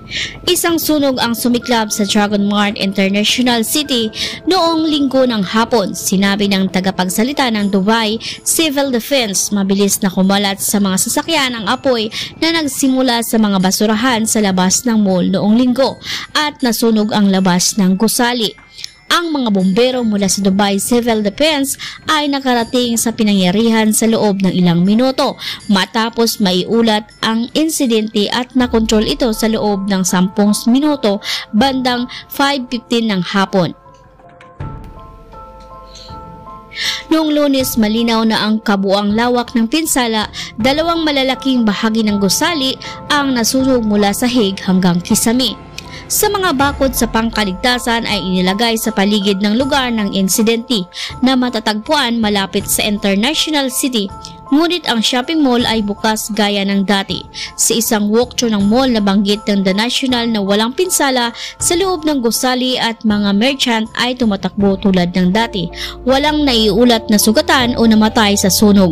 Isang sunog ang sumiklab sa Dragon Mart International City noong linggo ng hapon. Sinabi ng tagapagsalita ng Dubai Civil Defense, mabilis na kumalat sa mga sasakyan ang apoy na nagsimula sa mga basurahan sa labas ng mall noong linggo at nasunog ang labas ng gusali. Ang mga bombero mula sa Dubai Civil Defense ay nakarating sa pinangyarihan sa loob ng ilang minuto matapos maiulat ang insidente at nakontrol ito sa loob ng 10 minuto bandang 5:15 ng hapon. Noong Lunes, malinaw na ang kabuang lawak ng pinsala, 2 malalaking bahagi ng gusali ang nasunog mula sahig hanggang kisame. Sa mga bakod sa pangkaligtasan ay inilagay sa paligid ng lugar ng insidente na matatagpuan malapit sa International City. Ngunit ang shopping mall ay bukas gaya ng dati. Sa isang walkthrough ng mall na banggit ng The National na walang pinsala sa loob ng gusali at mga merchant ay tumatakbo tulad ng dati. Walang naiulat na sugatan o namatay sa sunog.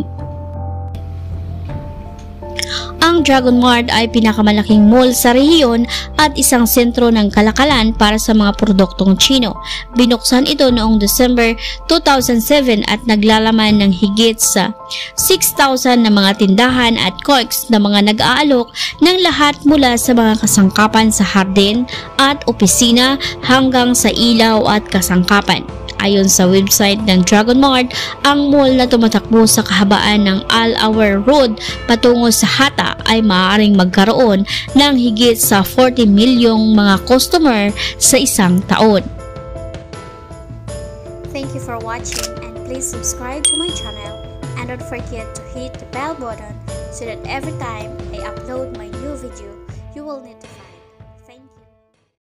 Ang Dragon Mart ay pinakamalaking mall sa rehiyon at isang sentro ng kalakalan para sa mga produktong Chino. Binuksan ito noong December 2007 at naglalaman ng higit sa 6,000 na mga tindahan at kiosk na mga nag-aalok ng lahat mula sa mga kasangkapan sa hardin at opisina hanggang sa ilaw at kasangkapan. Ayon sa website ng Dragon Mart, ang mall na tumatakbo sa kahabaan ng Al-Awar Road patungo sa Hatta ay maaaring magkaroon ng higit sa 40 milyong mga customer sa isang taon. Thank you for watching and please subscribe to my channel and don't forget to hit the bell button so that every time I upload my new video, you will notify.